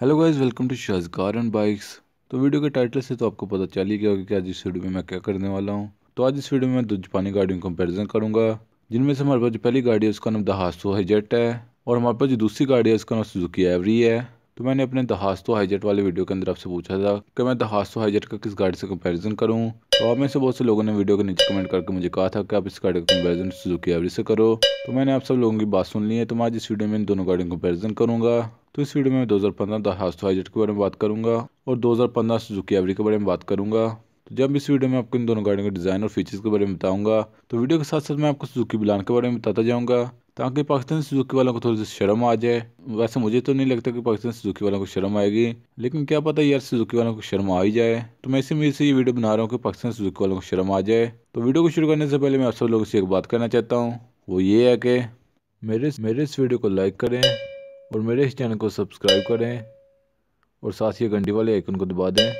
Hello guys, welcome to Shaz car and bikes. तो video के title से तो आपको पता चल ही गया होगा कि आज इस वीडियो में मैं क्या करने वाला हूं। तो आज इस वीडियो में मैं दो जापानी गाड़ियों का कंपैरिजन करूंगा, जिनमें से हमारे पास जो पहली गाड़ी है उसका नाम दहात्सु हाईजेट है और हमारे पास जो दूसरी गाड़ी है उसका नाम सुजुकी एवरी है। तो मैंने अपने दहात्सु हाईजेट वाले वीडियो के अंदर आपसे पूछा था कि मैं दहात्सु हाईजेट का किस गाड़ी से कंपैरिजन करूं। तो आप में से बहुत से लोगों ने वीडियो के नीचे कमेंट करके मुझे कहा था कि आप इस गाड़ी का कंपैरिजन सुजुकी एवरी से करो। तो मैंने आप सब लोगों की बात सुन ली है। तो मैं आज इस वीडियो में इन दोनों गाड़ियों का कंपैरिजन करूंगा। तो इस वीडियो में मैं 2015 दहात्सु हाईजेट के बारे में बात करूंगा और 2015 सुजुकी एवरी के बारे में बात करूंगा। तो जब इस वीडियो में आपको इन दोनों गाड़ियों के डिज़ाइन और फीचर्स के बारे में बताऊंगा, तो वीडियो के साथ साथ मैं आपको सुजुकी ब्लान के बारे में बताता जाऊंगा, ताकि पाकिस्तान सुजुकी वालों को थोड़ी सी शर्म आ जाए। वैसे मुझे तो नहीं लगता कि पाकिस्तान सुजुकी वालों को शर्म आएगी, लेकिन क्या पता यार सुजुकी वालों को शर्म आ ही जाए। तो मैं इसी में से ये वीडियो बना रहा हूँ कि पाकिस्तान सुजुकी वालों को शर्म आ जाए। तो वीडियो को शुरू करने से पहले मैं आप सब लोगों से एक बात करना चाहता हूँ, वो ये है कि मेरे इस वीडियो को लाइक करें और मेरे इस चैनल को सब्सक्राइब करें और साथ ही घंटी वाले आइकन को दबा दें।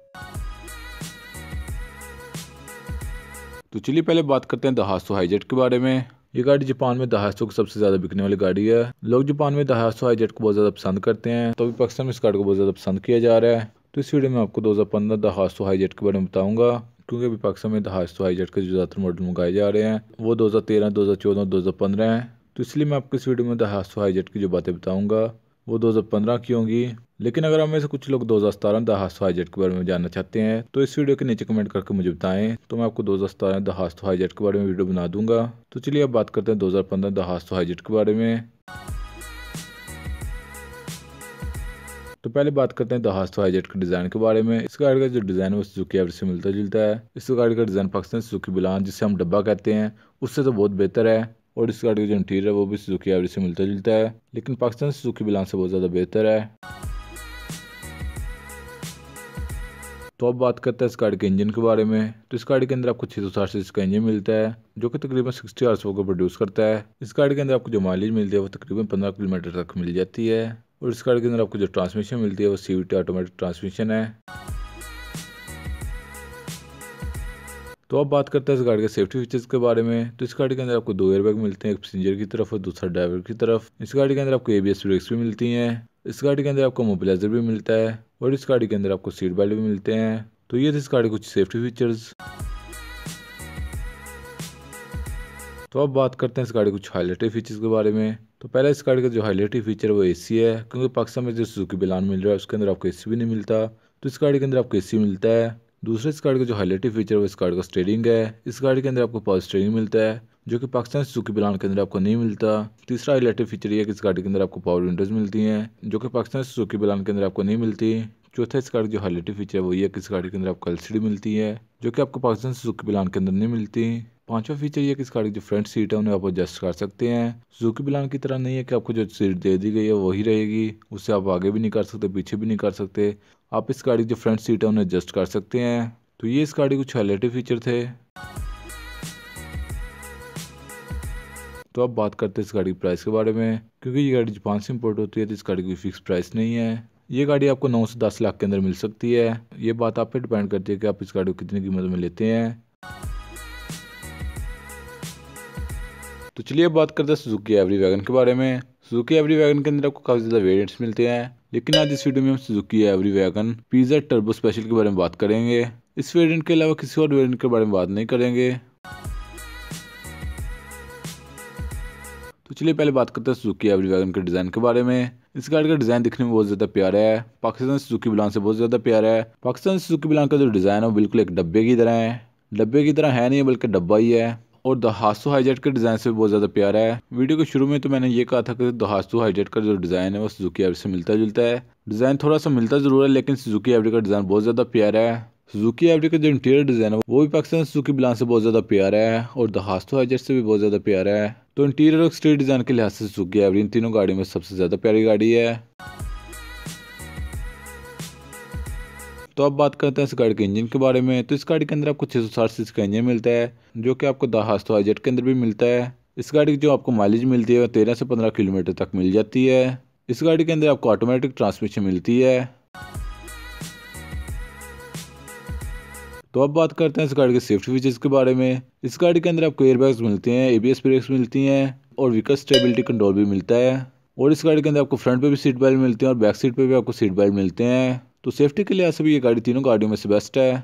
तो चलिए पहले बात करते हैं दहात्सु हाईजेट के बारे में। ये गाड़ी जापान में दहात्सु की सबसे ज़्यादा बिकने वाली गाड़ी है। लोग जापान में दहात्सु हाईजेट को बहुत ज़्यादा पसंद करते हैं, तो अभी पाकिस्तान में इस गाड़ी को बहुत ज़्यादा पसंद किया जा रहा है। तो इस वीडियो में आपको 2015 दहात्सु हाईजेट के बारे में बताऊंगा, क्योंकि अभी पाकिस्तान में दहात्सु हाईजेट के जो ज़्यादातर मॉडल मंगाए जा रहे हैं वो 2013, 2014, 2015 हैं। तो इसलिए मैं आपको इस वीडियो में दहात्सु हाईजेट की जो बातें बताऊंगा वो 2015 की होंगी। लेकिन अगर हम में से कुछ लोग 2017 दहात्सु हाईजेट के बारे में जानना चाहते हैं तो इस वीडियो के नीचे कमेंट करके मुझे बताएं, तो मैं आपको 2017 दहात्सु हाईजेट के बारे में वीडियो बना दूंगा। तो चलिए अब बात करते हैं 2015 दहात्सु हाईजेट के बारे में। तो पहले बात करते हैं दहात्सु हाईजेट के डिज़ाइन के बारे में। इस गाड़ी का जो डिज़ाइन है वो सुजुकी एवरी से मिलता जुलता है। इस गाड़ी का डिज़ाइन पाकिस्तान सुजुकी ब्लान, जिसे हम डब्बा कहते हैं, उससे तो बहुत बेहतर है। और इस गाड़ी का जो इंटीरियर है वो भी सुजुकी एवरी से मिलता जुलता है, लेकिन पाकिस्तान सुजुकी ब्लान से बहुत ज़्यादा बेहतर है। तो अब बात करते हैं इस गाड़ी के इंजन के बारे में। तो इस गाड़ी के अंदर आपको 660 सीसी का इंजन मिलता है, जो कि तकरीबन 60 आरपीएम को प्रोड्यूस करता है। इस गाड़ी के अंदर आपको जो माइलेज मिलती है वो तकरीबन 15 किलोमीटर तक मिल जाती है। और इस गाड़ी के अंदर आपको जो ट्रांसमिशन मिलती है वो सीवीटी ऑटोमेटिक ट्रांसमिशन है। तो अब बात करते हैं इस गाड़ी के सेफ्टी फीचर्स के बारे में। तो इस गाड़ी के अंदर आपको 2 एयरबैग मिलते हैं, एक पैसेंजर की तरफ और दूसरा ड्राइवर की तरफ। इस गाड़ी के अंदर आपको एबीएस ब्रेक्स भी मिलती हैं। इस गाड़ी के अंदर आपको मोबिलाइजर भी मिलता है और इस गाड़ी के अंदर आपको सीट बेल्ट भी मिलते हैं। तो ये थे इस गाड़ी कुछ सेफ्टी फीचर्स। तो अब बात करते हैं इस गाड़ी कुछ हाईलाइटेड फीचर्स के बारे में। तो पहले इस गाड़ी का जो हाईलाइटेड फीचर है वो एसी है, क्योंकि पाकिस्तान में जो सुजुकी ब्लान मिल रहा है उसके अंदर आपको एसी भी नहीं मिलता, तो इस गाड़ी के अंदर आपको एसी मिलता है। दूसरा इस गाड़ी का जो हाईलाइटेड फीचर है वो इस गाड़ी का स्टीयरिंग है। इस गाड़ी के अंदर आपको पावर स्टीयरिंग मिलता है, जो कि पाकिस्तान सुजुकी ब्लान के अंदर आपको नहीं मिलता। तीसरा हाईलाइटेड फीचर ये है कि इस गाड़ी के अंदर आपको पावर विंडोज मिलती हैं, जो कि पाकिस्तान सुजुकी ब्लान के अंदर आपको नहीं मिलती। चौथा इस गाड़ी जो हाईलाइटेड फीचर है वो ये है कि इस गाड़ी के अंदर आपको एलसीडी मिलती है, जो कि आपको पाकिस्तान सुजुकी ब्लान के अंदर नहीं मिलती। पांचवा फीचर ये कि इस गाड़ी की जो फ्रंट सीट है उन्हें आप एडजस्ट कर सकते हैं। सुजुकी ब्लान की तरह नहीं है कि आपको जो सीट दे दी गई है वही रहेगी, उससे आप आगे भी नहीं कर सकते, पीछे भी नहीं कर सकते। आप इस गाड़ी की जो फ्रंट सीट है उन्हें एडजस्ट कर सकते हैं। तो ये इस गाड़ी कुछ हाईलाइटेड फीचर थे। तो अब बात करते हैं इस गाड़ी की प्राइस के बारे में। क्योंकि ये गाड़ी जापान से इंपोर्ट होती है तो इस गाड़ी की फिक्स प्राइस नहीं है। ये गाड़ी आपको 9 से 10 लाख के अंदर मिल सकती है। ये बात आप पे डिपेंड करती है कि आप इस गाड़ी को कितनी कीमत में लेते हैं। तो चलिए अब बात करते हैं सुजुकी एवरी वैगन के बारे में। सुजुकी एवरी वैगन के अंदर आपको काफ़ी ज़्यादा वेरिएंट्स मिलते हैं, लेकिन आज इस वीडियो में हम Suzuki Every wagon PZ turbo special के बारे में बात करेंगे। इस वेरिएंट के अलावा किसी और वेरिएंट के बारे में बात नहीं करेंगे। तो चलिए पहले बात करते हैं सुजुकी एवरी वैगन के डिज़ाइन के बारे में। इस गाड़ी का डिज़ाइन दिखने में बहुत ज़्यादा प्यारा है, पाकिस्तान सुजुकी ब्लान से बहुत ज़्यादा प्यारा है। पाकिस्तान सुजुकी ब्लान का जो डिज़ाइन है वो बिल्कुल एक डब्बे की तरह है। डब्बे की तरह है नहीं बल्कि डब्बा ही है। और दहात्सु हाईजेट के डिज़ाइन से बहुत ज़्यादा प्यारा है। वीडियो के शुरू में तो मैंने ये कहा था कि दहात्सु हाईजेट का जो डिज़ाइन है वो सुजुकी एवरी से मिलता जुलता है। डिज़ाइन थोड़ा सा मिलता ज़रूर है, लेकिन सुजुकी एवरी का डिज़ाइन बहुत ज़्यादा प्यारा है। सुजुकी एवरी का जो इंटीरियर डिज़ाइन है वो भी पाकिस्तान सुजुकी ब्लान से बहुत ज़्यादा प्यारा है और दहात्सु हाईजेट से भी बहुत ज़्यादा प्यारा है। तो इंटीरियर और एक्सटीरियर डिज़ाइन के लिहाज से सुजुकी एवरी इन तीनों गाड़ियों में सबसे ज़्यादा प्यारी गाड़ी है। तो अब बात करते हैं इस गाड़ी के इंजन के बारे में। तो इस गाड़ी के अंदर आपको 660 सीसी का इंजन मिलता है, जो कि आपको दहात्सु हाईजेट के अंदर भी मिलता है। इस गाड़ी की जो आपको माइलेज मिलती है वो 13 से 15 किलोमीटर तक मिल जाती है। इस गाड़ी के अंदर आपको ऑटोमेटिक ट्रांसमिशन मिलती है। तो अब बात करते हैं इस गाड़ी के सेफ्टी फीचर्स के बारे में। इस गाड़ी के अंदर आपको एयरबैग्स मिलते हैं, एबीएस ब्रेक्स मिलती हैं और व्हीकल स्टेबिलिटी कंट्रोल भी मिलता है। और इस गाड़ी के अंदर आपको फ्रंट पे भी सीट बेल्ट मिलते हैं और बैक सीट पे भी आपको सीट बेल्ट मिलते हैं। तो सेफ्टी के लिए भी ये गाड़ी तीनों गाड़ियों में से बेस्ट है।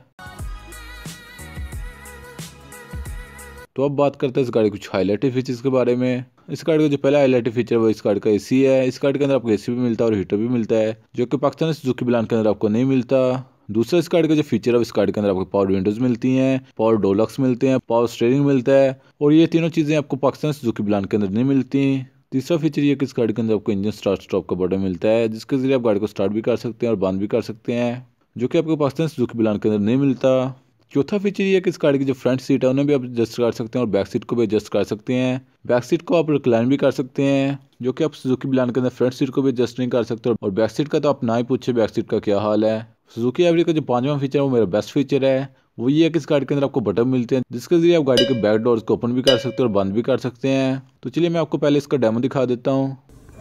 तो अब बात करते हैं इस गाड़ी कुछ हाईलाइटेड फीचर्स के बारे में। इस गाड़ी का जो पहला हाईलाइटेड फीचर है वो इस गाड़ी का एसी है। इस गाड़ी के अंदर आपको एसी भी मिलता है और हीटर भी मिलता है, जो कि पाकिस्तान सुजुकी ब्रांड के अंदर आपको नहीं मिलता। दूसरा इस गाड़ी का जो फीचर है इस गाड़ी के अंदर आपको पावर विंडोज मिलती हैं, पावर डोर लॉक्स मिलते हैं, पावर स्टीयरिंग मिलता है, और ये तीनों चीजें आपको पाकिस्तान सुजुकी ब्रांड के अंदर नहीं मिलती। तीसरा फीचर ये कि इस गाड़ी के अंदर आपको इंजन स्टार्ट स्टॉप का बटन मिलता है, जिसके जरिए आप गाड़ी को स्टार्ट भी कर सकते हैं और बंद भी कर सकते हैं, जो कि आपको पाकिस्तान सुजुकी ब्रांड के अंदर नहीं मिलता। चौथा फीचर ये है कि इस गाड़ी की जो फ्रंट सीट है उन्हें भी आप एडजस्ट कर सकते हैं और बैक सीट को भी एडजस्ट कर सकते हैं। बैक सीट को आप रिक्लाइन भी कर सकते हैं, जो कि आप सुजुकी ब्रांड के अंदर फ्रंट सीट को भी एडजस्ट नहीं कर सकते, और बैक सीट का तो आप ना ही पूछे बैक सीट का क्या हाल है। सुजुकी एवरी का जो पांचवा फीचर है वो मेरा बेस्ट फीचर है। वो ये है कि इस गाड़ी के अंदर आपको बटन मिलते हैं, जिसके जरिए आप गाड़ी के बैक डोर्स को ओपन भी कर सकते हैं और बंद भी कर सकते हैं। तो चलिए मैं आपको पहले इसका डेमो दिखा देता हूँ।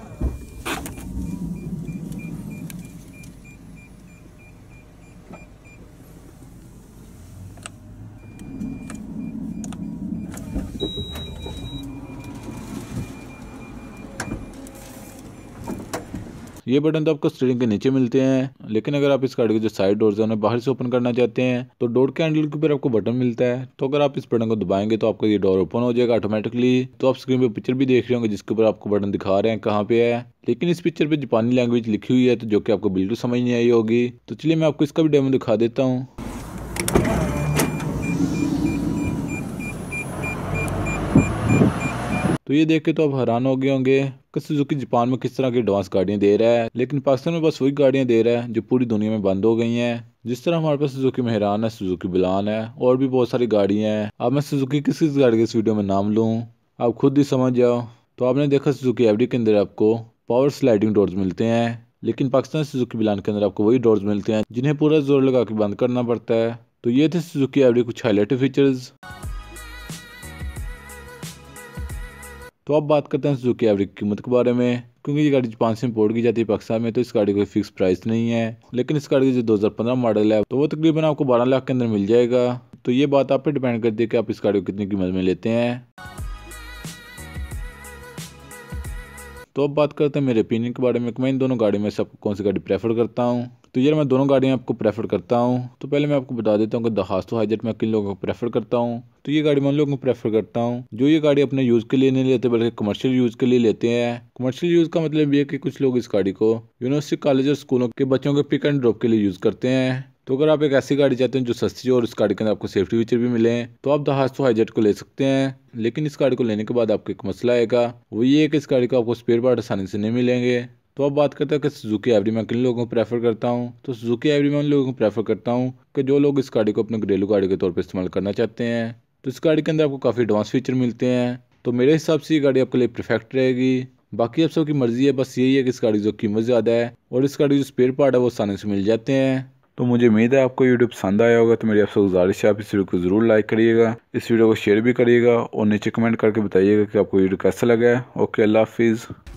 ये बटन तो आपको स्टीयरिंग के नीचे मिलते हैं, लेकिन अगर आप इस गाड़ी के जो साइड डोर्स हैं उन्हें बाहर से ओपन करना चाहते हैं तो डोर के हैंडल के ऊपर आपको बटन मिलता है। तो अगर आप इस बटन को दबाएंगे तो आपका ये डोर ओपन हो जाएगा ऑटोमेटिकली। तो आप स्क्रीन पे पिक्चर भी देख रहे होंगे जिसके ऊपर आपको बटन दिखा रहे हैं कहाँ पे है, लेकिन इस पिक्चर पे जापानी लैंग्वेज लिखी हुई है, तो जो कि आपको बिल्कुल समझ नहीं आई होगी। तो चलिए मैं आपको इसका भी डेमो दिखा देता हूँ। तो ये देख के तो आप हैरान हो गए होंगे कि सुजुकी जापान में किस तरह की एडवांस गाड़ियां दे रहा है, लेकिन पाकिस्तान में बस वही गाड़ियां दे रहा है जो पूरी दुनिया में बंद हो गई हैं। जिस तरह हमारे पास सुजुकी मेहरान है, सुजुकी बिलान है, और भी बहुत सारी गाड़ियां हैं। अब मैं सुजुकी किस किस गाड़ी के इस वीडियो में नाम लूँ आप खुद ही समझ जाओ। तो आपने देखा सुजुकी एवरी के अंदर आपको पावर स्लाइडिंग डोर्स मिलते हैं, लेकिन पाकिस्तान सुजुकी बिलान के अंदर आपको वही डोर्स मिलते हैं जिन्हें पूरा जोर लगा के बंद करना पड़ता है। तो ये थे सुजुकी एवरी कुछ हाईलाइटेड फीचर्स। तो अब बात करते हैं सुजुकी एवरी की कीमत के बारे में। क्योंकि ये गाड़ी जापान से इंपोर्ट की जाती है पाकिस्तान में, तो इस गाड़ी कोई फिक्स प्राइस नहीं है, लेकिन इस गाड़ी की जो 2015 मॉडल है तो वो तकरीबन आपको 12 लाख के अंदर मिल जाएगा। तो ये बात आप पे डिपेंड करती है कि आप इस गाड़ी को कितनी कीमत में लेते हैं। तो अब बात करते हैं मेरे ओपिनियन के बारे में कि मैं इन दोनों गाड़ी में से आपको कौन सी गाड़ी प्रेफर करता हूँ। तो यार मैं दोनों गाड़ियाँ आपको प्रेफर करता हूँ। तो पहले मैं आपको बता देता हूँ कि दहास्तु हाइजेट मैं किन लोगों को प्रेफर करता हूँ। तो ये गाड़ी मैं उन लोगों को प्रेफर करता हूँ जो ये गाड़ी अपने यूज़ के लिए नहीं लेते बल्कि कमर्शियल यूज़ के लिए लेते हैं। कमर्शियल यूज़ का मतलब ये है कि कुछ लोग इस गाड़ी को यूनिवर्सिटी, कॉलेज और स्कूलों के बच्चों के पिक एंड ड्रॉप के लिए यूज़ करते हैं। तो अगर आप एक ऐसी गाड़ी चाहते हैं जो सस्ती हो और इस गाड़ी के अंदर आपको सेफ्टी फीचर भी मिले तो आप दहास्तु हाइजेट को ले सकते हैं। लेकिन इस गाड़ी को लेने के बाद आपको एक मसला आएगा, वो ये है कि इस गाड़ी को आपको स्पेयर पार्ट आसानी से नहीं मिलेंगे। तो अब बात करते हैं कि सुजुकी एवरी मैं किन लोगों को प्रेफर करता हूँ। तो सुजुकी एवरी मैं उन लोगों को प्रेफर करता हूँ कि जो लोग इस गाड़ी को अपने घरेलू गाड़ी के तौर पर इस्तेमाल करना चाहते हैं। तो इस गाड़ी के अंदर आपको काफ़ी एडवांस फीचर मिलते हैं, तो मेरे हिसाब से ये गाड़ी आपके लिए परफेक्ट रहेगी। बाकी आप सबकी मर्जी है, बस यही है कि इस गाड़ी की जो कीमत ज़्यादा है और इस गाड़ी जो स्पेयर पार्ट है वो आसानी से मिल जाते हैं। तो मुझे उम्मीद है आपको वीडियो पसंद आया होगा। तो मेरी आपसे गुजारिश है आप इस वीडियो को ज़रूर लाइक करिएगा, इस वीडियो को शेयर भी करिएगा और नीचे कमेंट करके बताइएगा कि आपको वीडियो कैसा लगा है। ओके, अल्लाह हाफिज़।